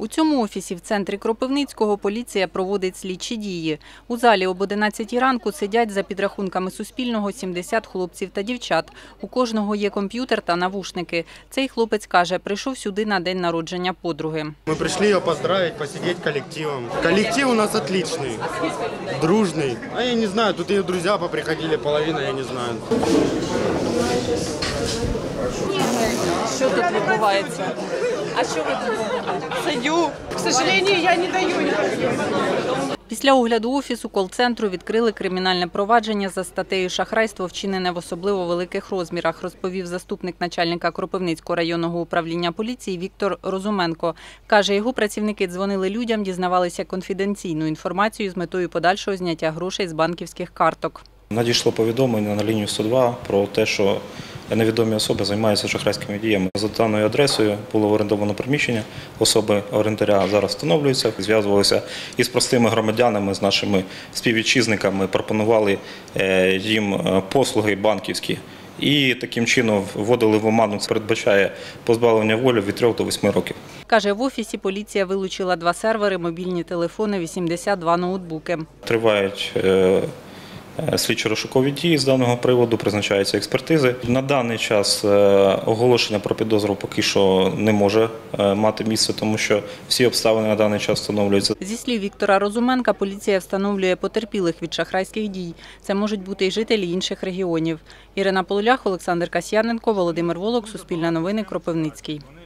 У цьому офісі в центрі Кропивницького поліція проводить слідчі дії. У залі об 11 ранку сидять за підрахунками Суспільного 70 хлопців та дівчат. У кожного є комп'ютер та навушники. Цей хлопець каже, прийшов сюди на день народження подруги. Ми прийшли її поздравити, посидіти колективом. Колектив у нас отличний, дружний. А я не знаю, тут її друзі поприходили, половина, я не знаю. Що тут відбувається? А що ви тут робите? Садю. К сожалению, я не даю. Після огляду офісу кол-центру відкрили кримінальне провадження за статтею «Шахрайство, вчинене в особливо великих розмірах», розповів заступник начальника Кропивницького районного управління поліції Віктор Розуменко. Каже, його працівники дзвонили людям, дізнавалися конфіденційну інформацію з метою подальшого зняття грошей з банківських карток. Надійшло повідомлення на лінію 102 про те, що невідомі особи займаються шахрайськими діями. За даною адресою було орендовано приміщення, особи орендаря зараз встановлюються, зв'язувалися із простими громадянами, з нашими співвітчизниками, пропонували їм послуги банківські і таким чином вводили в оману. Це передбачає позбавлення волі від 3 до 8 років. Каже, в офісі поліція вилучила 2 сервери, мобільні телефони, 82 ноутбуки. Тривають слідчо-розшукові дії з даного приводу, призначаються експертизи. На даний час оголошення про підозру поки що не може мати місце, тому що всі обставини на даний час встановлюються. Зі слів Віктора Розуменка, поліція встановлює потерпілих від шахрайських дій. Це можуть бути і жителі інших регіонів. Ірина Полулях, Олександр Касьяненко, Володимир Волок, Суспільне новини, Кропивницький.